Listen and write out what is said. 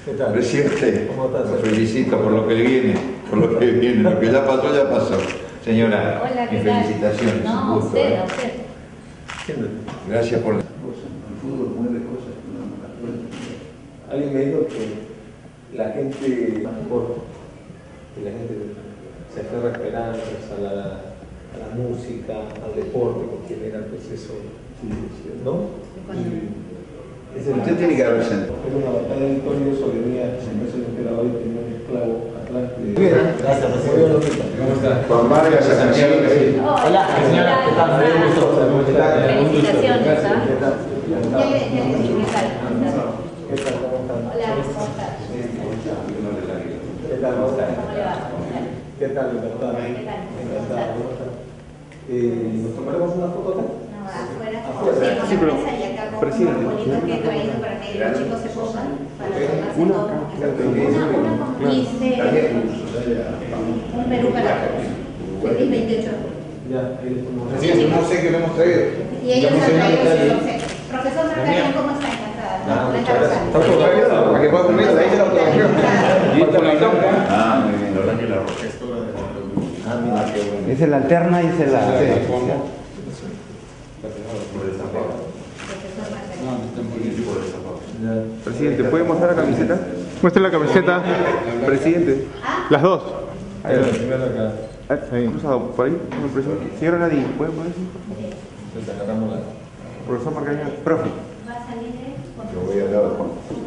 ¿Qué tal? Presidente, ¿Cómo estás? lo felicito por lo que viene, lo que ya pasó, ya pasó. Señora, hola, mis ¿qué tal? felicitaciones. No, un gusto, a usted. Gracias por... El fútbol mueve cosas que uno no las puede entender. Alguien me dijo que la gente más corta, que la gente se aferra a esperanzas, a la música, al deporte, porque genera pues eso, ¿no? Usted tiene que haber sentido. Es una batalla victoriosa que venía en vez de emperador y tenía un esclavo atlante. Bien, gracias, presidente. ¿Cómo está? Juan Vargas, Santiago. Hola, señora, ¿qué tal? Felicitaciones, ¿ah? ¿Qué tal? Ya le dije qué tal. ¿Qué tal? ¿Cómo están? Hola, ¿cómo estás? ¿Qué tal? ¿Cómo están? ¿Cómo le va? ¿Qué tal? Encantado. ¿Qué tal? Encantado. ¿Cómo están? ¿Nos tomaremos una foto acá? No, afuera. Sí, pero, Presidente. Un bonito que he traído para que los chicos se pongan. Para tomarse todo. Una y un Perú para todos. Feliz 28. Ya, ahí les ponemos. Presidente, no sé qué le hemos traído. Y ellos han traído sus obsequios. Profesor Margarita, ¿cómo está? Encantada. Muchas gracias. ¿Está autografiado? Para que pueda comer, ahí se la autografió. Ah, muy bien. La verdad que la orquestora de la Ah, mira, qué bueno. Es el alterna y es el... por el tapado. Profesor Margarita. No, está muy bien por el tapado. Presidente, ¿puede mostrar la camiseta? Muestre la camiseta. Presidente. Las dos. Ahí va. Primero acá. Cruzado, por ahí. Señora Nadine, ¿puede poner eso? Entonces agarramos la... Profesor Margarita. Profe. Va a salir de... Lo voy a dar.